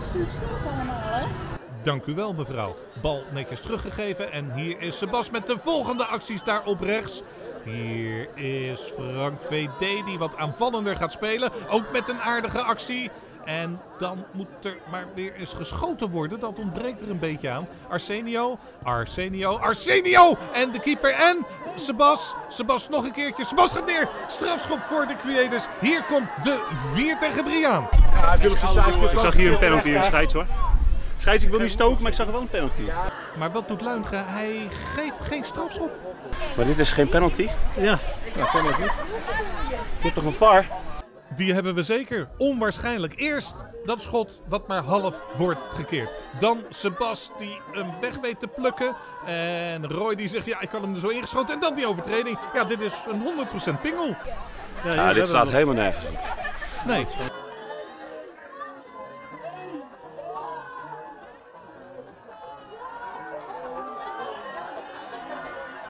Succes allemaal, hè? Dank u wel, mevrouw. Bal netjes teruggegeven en hier is Sebas met de volgende acties daar op rechts. Hier is Frank VD die wat aanvallender gaat spelen. Ook met een aardige actie. En dan moet er maar weer eens geschoten worden. Dat ontbreekt er een beetje aan. Arsenio. En de keeper en Sebas. Sebas nog een keertje. Sebas gaat neer. Strafschop voor de Creators. Hier komt de 4-3 aan. Ja, ik zag hier een penalty in de scheids hoor. Scheids, ik wil niet stoken, maar ik zag er wel een penalty. Maar wat doet Luimga? Hij geeft geen strafschop. Maar dit is geen penalty? Ja, kan ook niet. Je hebt toch een VAR? Die hebben we zeker. Onwaarschijnlijk. Eerst dat schot wat maar half wordt gekeerd. Dan Sebas die hem weg weet te plukken. En Roy die zegt ja, ik kan hem er zo ingeschoten. En dan die overtreding. Ja, dit is een 100% pingel. Ja, dit staat helemaal nergens op. Nee.